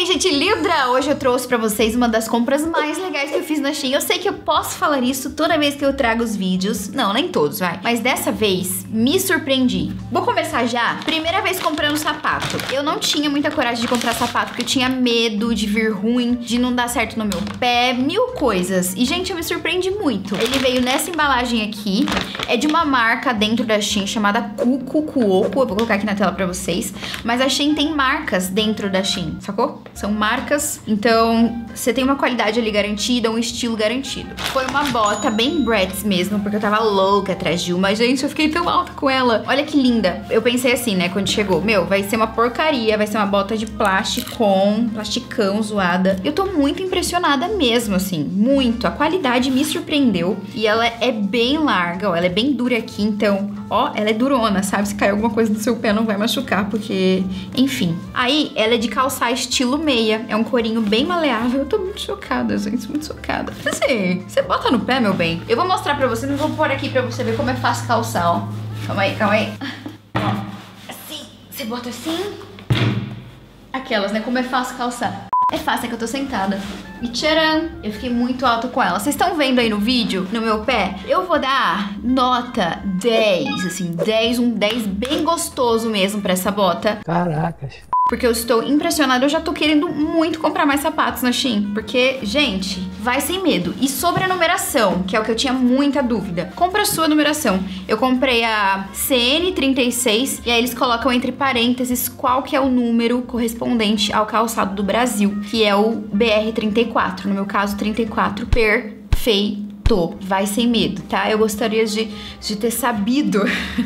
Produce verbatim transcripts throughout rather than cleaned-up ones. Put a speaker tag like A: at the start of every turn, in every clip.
A: gente, Libra! Hoje eu trouxe pra vocês uma das compras mais legais que eu fiz na Shein. Eu sei que eu posso falar isso toda vez que eu trago os vídeos. Não, nem todos, vai. Mas dessa vez, me surpreendi. Vou começar já. Primeira vez comprando sapato. Eu não tinha muita coragem de comprar sapato, porque eu tinha medo de vir ruim, de não dar certo no meu pé, mil coisas. E, gente, eu me surpreendi muito. Ele veio nessa embalagem aqui. É de uma marca dentro da Shein chamada Cucucuoco. Eu vou colocar aqui na tela pra vocês. Mas a Shein tem marcas dentro da Shein, sacou? São marcas, então você tem uma qualidade ali garantida, um estilo garantido. Foi uma bota bem Bratz mesmo, porque eu tava louca atrás de uma. Gente, eu fiquei tão alta com ela. Olha que linda. Eu pensei assim, né, quando chegou, meu, vai ser uma porcaria, vai ser uma bota de plástico, plasticão, zoada. Eu tô muito impressionada mesmo, assim, muito. A qualidade me surpreendeu e ela é bem larga, ó, ela é bem dura aqui, então, ó, ela é durona, sabe? Se cair alguma coisa no seu pé não vai machucar, porque, enfim. Aí, ela é de calçar estilo meia. É um corinho bem maleável. Eu tô muito chocada, gente. Muito chocada. Assim, você bota no pé, meu bem. Eu vou mostrar pra você, mas vou pôr aqui pra você ver como é fácil calçar, ó. Calma aí, calma aí. Ó, assim. Você bota assim. Aquelas, né? Como é fácil calçar. É fácil, é que eu tô sentada. E tcharam! Eu fiquei muito alta com ela. Vocês estão vendo aí no vídeo, no meu pé? Eu vou dar nota dez, assim, dez, um dez bem gostoso mesmo pra essa bota.
B: Caracas.
A: Porque eu estou impressionada, eu já tô querendo muito comprar mais sapatos na Shein. Porque, gente, vai sem medo. E sobre a numeração, que é o que eu tinha muita dúvida. Compra a sua numeração. Eu comprei a C N trinta e seis e aí eles colocam entre parênteses qual que é o número correspondente ao calçado do Brasil, que é o B R trinta e quatro. No meu caso, trinta e quatro. Perfeito. Vai sem medo, tá? Eu gostaria de, de ter sabido,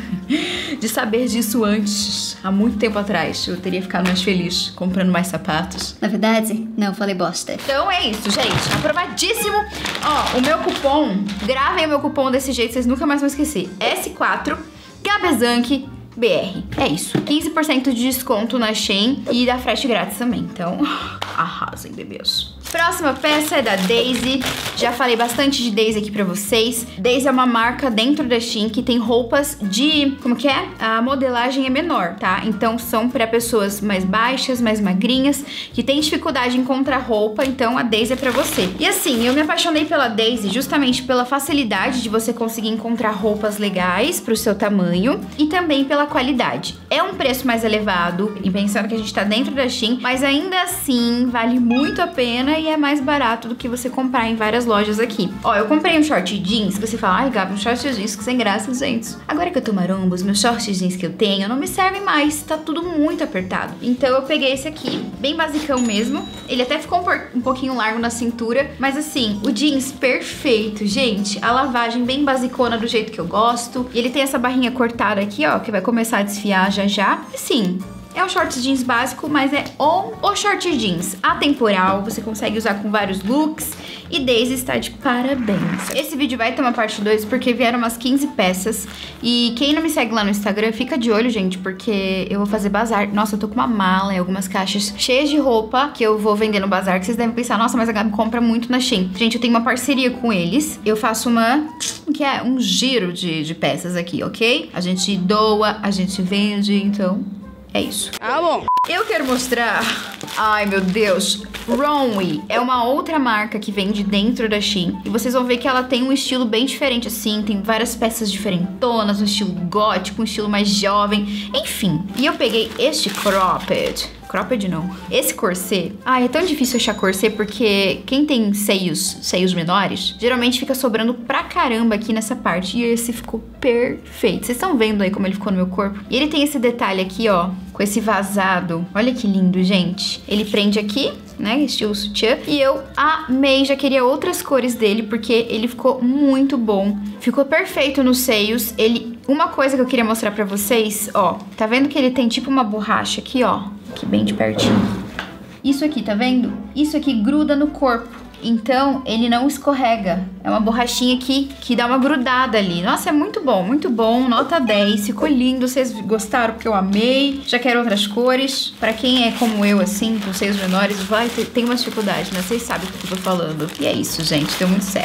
A: de saber disso antes, há muito tempo atrás. Eu teria ficado mais feliz comprando mais sapatos.
C: Na verdade, não, falei bosta.
A: Então é isso, gente. Aprovadíssimo. Ó, o meu cupom, gravem o meu cupom desse jeito, vocês nunca mais vão esquecer. S quatro, Gabezank, B R. É isso. quinze por cento de desconto na Shein e dá frete grátis também. Então, arrasem, bebês. Próxima peça é da Daisy. Já falei bastante de Daisy aqui pra vocês. Daisy é uma marca dentro da Shein que tem roupas de... Como que é? A modelagem é menor, tá? Então são pra pessoas mais baixas, mais magrinhas, que tem dificuldade em encontrar roupa. Então a Daisy é pra você. E assim, eu me apaixonei pela Daisy justamente pela facilidade de você conseguir encontrar roupas legais pro seu tamanho e também pela qualidade. É um preço mais elevado, e pensando que a gente tá dentro da Shein, mas ainda assim vale muito a pena e é mais barato do que você comprar em várias lojas aqui. Ó, eu comprei um short jeans, você fala, ai, Gabi, um short jeans que sem graça, gente. Agora que eu tô maromba, os meus shorts jeans que eu tenho não me servem mais, tá tudo muito apertado. Então eu peguei esse aqui, bem basicão mesmo. Ele até ficou um, um pouquinho largo na cintura, mas assim, o jeans perfeito, gente. A lavagem bem basicona do jeito que eu gosto. E ele tem essa barrinha cortada aqui, ó, que vai começar a desfiar já já. Assim, é um short jeans básico, mas é on o short jeans atemporal. Você consegue usar com vários looks. E Daisy está de parabéns. Esse vídeo vai ter uma parte dois porque vieram umas quinze peças. E quem não me segue lá no Instagram, fica de olho, gente, porque eu vou fazer bazar. Nossa, eu tô com uma mala e algumas caixas cheias de roupa que eu vou vender no bazar. Que vocês devem pensar, nossa, mas a Gabi compra muito na Shein. Gente, eu tenho uma parceria com eles. Eu faço uma... que é um giro de, de peças aqui, ok? A gente doa, a gente vende, então... é isso.
C: Ah, bom.
A: Eu quero mostrar... Ai, meu Deus. Romwe é uma outra marca que vende dentro da Shein. E vocês vão ver que ela tem um estilo bem diferente, assim. Tem várias peças diferentonas, um estilo gótico, um estilo mais jovem. Enfim. E eu peguei este cropped. Cropped não. Esse corset... Ai, é tão difícil achar corset porque quem tem seios, seios menores, geralmente fica sobrando pra caramba aqui nessa parte. E esse ficou perfeito. Vocês estão vendo aí como ele ficou no meu corpo? E ele tem esse detalhe aqui, ó, com esse vazado. Olha que lindo, gente. Ele prende aqui, né, estilo sutiã. E eu amei, já queria outras cores dele porque ele ficou muito bom. Ficou perfeito nos seios. Ele... Uma coisa que eu queria mostrar pra vocês, ó. Tá vendo que ele tem tipo uma borracha aqui, ó? Aqui bem de pertinho. Isso aqui, tá vendo? Isso aqui gruda no corpo. Então, ele não escorrega. É uma borrachinha aqui que dá uma grudada ali. Nossa, é muito bom, muito bom. Nota dez. Ficou lindo. Vocês gostaram porque eu amei. Já quero outras cores. Pra quem é como eu, assim, com seios menores, vai ter, tem uma dificuldade, né? Vocês sabem do que eu tô falando. E é isso, gente. Deu muito certo.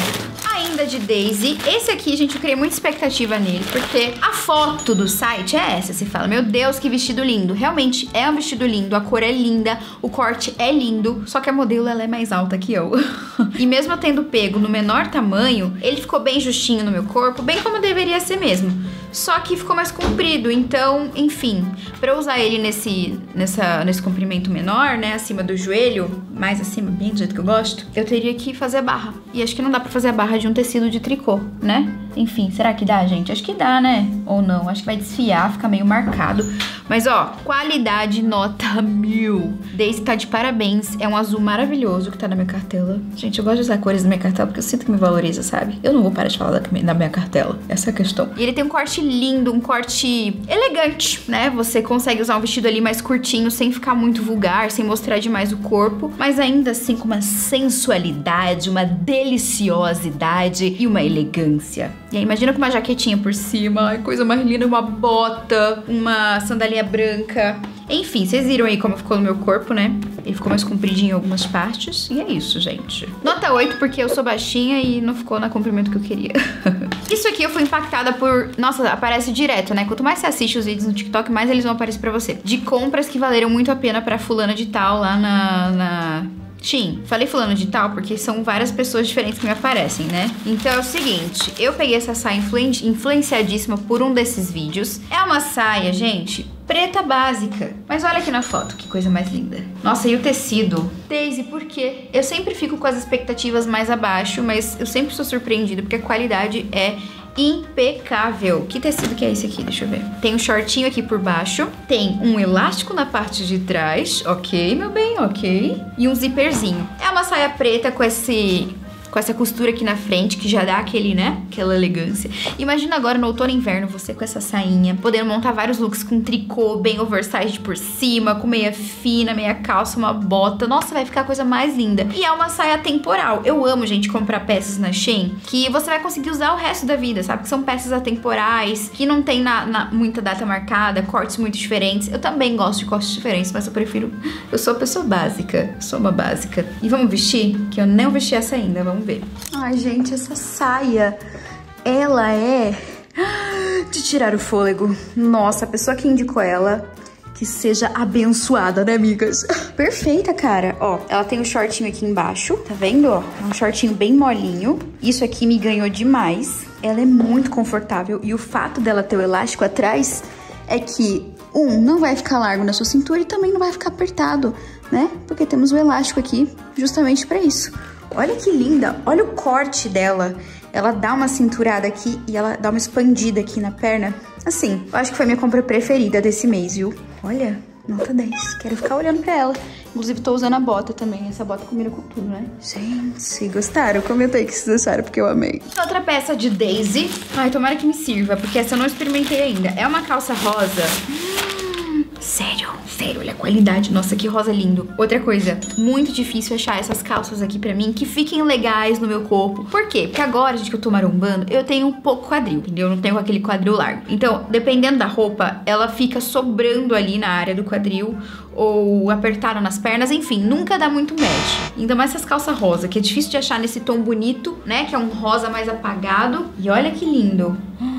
A: Ainda de Daisy, esse aqui, gente, eu criei muita expectativa nele, porque a foto do site é essa. Você fala, meu Deus, que vestido lindo. Realmente é um vestido lindo, a cor é linda, o corte é lindo, só que a modelo, ela é mais alta que eu. E mesmo eu tendo pego no menor tamanho, ele ficou bem justinho no meu corpo, bem como deveria ser mesmo. Só que ficou mais comprido, então, enfim, pra eu usar ele nesse, nessa, nesse comprimento menor, né, acima do joelho, mais acima, bem do jeito que eu gosto, eu teria que fazer a barra. E acho que não dá pra fazer a barra de um tecido de tricô, né? Enfim, será que dá, gente? Acho que dá, né? Ou não, acho que vai desfiar, fica meio marcado. Mas, ó, qualidade nota mil. Daisy tá de parabéns, é um azul maravilhoso que tá na minha cartela. Gente, eu gosto de usar cores na minha cartela porque eu sinto que me valoriza, sabe? Eu não vou parar de falar da, da minha cartela, essa é a questão. E ele tem um corte lindo, um corte elegante, né? Você consegue usar um vestido ali mais curtinho, sem ficar muito vulgar, sem mostrar demais o corpo, mas ainda assim com uma sensualidade, uma deliciosidade e uma elegância. E aí, imagina com uma jaquetinha por cima, ai, coisa mais linda, uma bota, uma sandalinha branca. Enfim, vocês viram aí como ficou no meu corpo, né? Ele ficou mais compridinho em algumas partes. E é isso, gente. Nota oito, porque eu sou baixinha e não ficou no comprimento que eu queria. Isso aqui eu fui impactada por... Nossa, aparece direto, né? Quanto mais você assiste os vídeos no TikTok, mais eles vão aparecer pra você. De compras que valeram muito a pena pra fulana de tal lá na... na... Shein. Falei fulano de tal porque são várias pessoas diferentes que me aparecem, né? Então é o seguinte, eu peguei essa saia influen influenciadíssima por um desses vídeos. É uma saia, gente, preta básica. Mas olha aqui na foto, que coisa mais linda. Nossa, e o tecido? Daisy, por quê? Eu sempre fico com as expectativas mais abaixo, mas eu sempre sou surpreendida porque a qualidade é impecável. Que tecido que é esse aqui? Deixa eu ver. Tem um shortinho aqui por baixo. Tem um elástico na parte de trás. Ok, meu bem, ok. E um zíperzinho. É uma saia preta com esse... com essa costura aqui na frente, que já dá aquele, né? Aquela elegância. Imagina agora no outono e inverno, você com essa sainha, podendo montar vários looks com tricô, bem oversized por cima, com meia fina, meia calça, uma bota. Nossa, vai ficar a coisa mais linda. E é uma saia temporal. Eu amo, gente, comprar peças na Shein que você vai conseguir usar o resto da vida, sabe? Que são peças atemporais, que não tem na, na, muita data marcada, cortes muito diferentes. Eu também gosto de cortes diferentes, mas eu prefiro... Eu sou a pessoa básica, sou uma básica. E vamos vestir? Que eu não vesti essa ainda, vamos ver. Ai, gente, essa saia, ela é de tirar o fôlego. Nossa, a pessoa que indicou ela, que seja abençoada, né, amigas? Perfeita, cara. Ó, ela tem um shortinho aqui embaixo, tá vendo? Ó, é um shortinho bem molinho. Isso aqui me ganhou demais. Ela é muito confortável e o fato dela ter o elástico atrás é que, um, não vai ficar largo na sua cintura e também não vai ficar apertado, né? Porque temos o elástico aqui justamente pra isso. Olha que linda, olha o corte dela. Ela dá uma cinturada aqui e ela dá uma expandida aqui na perna. Assim, eu acho que foi a minha compra preferida desse mês, viu? Olha, nota dez. Quero ficar olhando pra ela. Inclusive, tô usando a bota também. Essa bota combina com tudo, né? Gente, gostaram? Comentei que vocês gostaram, porque eu amei. Outra peça de Daisy. Ai, tomara que me sirva, porque essa eu não experimentei ainda. É uma calça rosa. Hum, sério, sério, olha a qualidade. Nossa, que rosa lindo. Outra coisa, muito difícil achar essas calças aqui pra mim que fiquem legais no meu corpo. Por quê? Porque agora, gente, que eu tô marombando, eu tenho um pouco quadril, entendeu? Eu não tenho aquele quadril largo. Então, dependendo da roupa, ela fica sobrando ali na área do quadril ou apertada nas pernas, enfim, nunca dá muito match. Ainda mais essas calças rosa, que é difícil de achar nesse tom bonito, né? Que é um rosa mais apagado. E olha que lindo.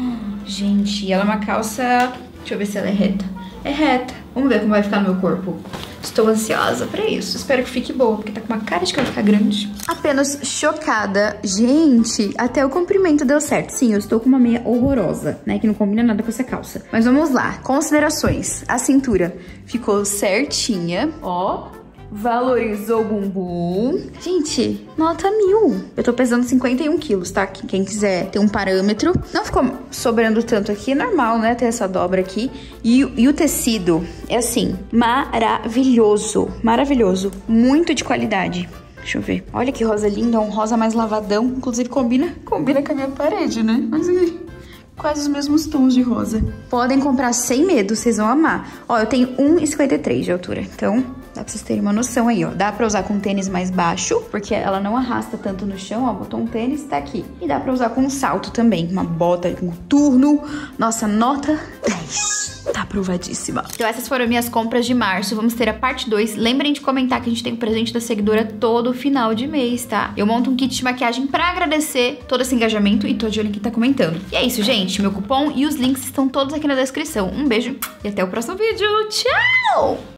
A: Gente, ela é uma calça... Deixa eu ver se ela é reta. É reta. Vamos ver como vai ficar no meu corpo. Estou ansiosa pra isso. Espero que fique boa, porque tá com uma cara de que vai ficar grande. Apenas chocada. Gente, até o comprimento deu certo. Sim, eu estou com uma meia horrorosa, né? Que não combina nada com essa calça. Mas vamos lá. Considerações. A cintura ficou certinha. Ó. Valorizou o bumbum. Gente, nota mil. Eu tô pesando cinquenta e um quilos, tá? Quem quiser ter um parâmetro. Não ficou sobrando tanto aqui. É normal, né? Ter essa dobra aqui. E, e o tecido é assim, maravilhoso. Maravilhoso. Muito de qualidade. Deixa eu ver. Olha que rosa linda. É um rosa mais lavadão. Inclusive combina, combina com a minha parede, né? Mas aí... quase os mesmos tons de rosa. Podem comprar sem medo, vocês vão amar. Ó, eu tenho um e cinquenta e três de altura, então Dá pra vocês terem uma noção aí, ó. Dá pra usar com tênis mais baixo, porque ela não arrasta tanto no chão, ó. Botou um tênis, tá aqui. E dá pra usar com um salto também, uma bota, um turno. Nossa, nota dez. Tá aprovadíssima. Então essas foram minhas compras de março. Vamos ter a parte dois. Lembrem de comentar que a gente tem o presente da seguidora todo final de mês, tá? Eu monto um kit de maquiagem pra agradecer todo esse engajamento e tô de olho em quem tá comentando. E é isso, gente. Meu cupom e os links estão todos aqui na descrição. Um beijo e até o próximo vídeo. Tchau!